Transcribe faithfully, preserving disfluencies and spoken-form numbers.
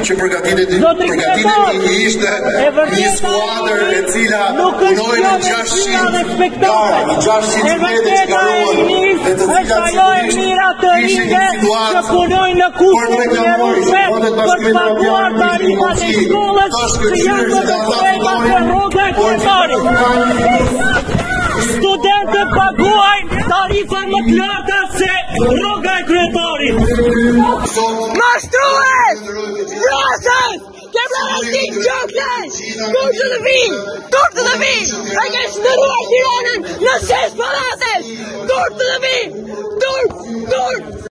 që përgatitemi ishte një skuadër e cila punoi në gjashtëqind gara, në gjashtëqind qytete që garuan dhe të cilat sigurisht kishin situatë për të reklamuar për të paguar tarifat e shkollës që janë të paguar rroga e kryetarit. Studentët paguajnë tarifa më të larta se rroga e kryetarit. Mashtrues! Vrasës! Kemrarësin qokles! Tur të të vinë! Tur të të vinë! E ke shndërruar Tiranën në shesh palatesh! Tur të të vinë! Tur! Tur!